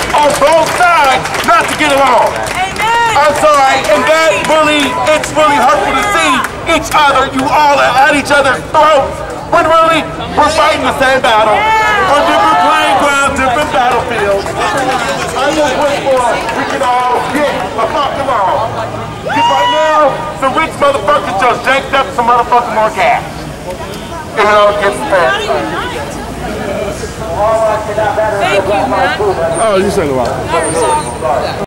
on both sides not to get along. I'm sorry, and it's really hurtful to see each other, you all at each other's throats, when really we're fighting the same battle on different playing grounds, different battlefields. I just wish we could all get across the law. Because right now, some rich motherfuckers just jacked up some motherfucking more gas. And it all gets fair. Thank you, man. Oh, you sang about it.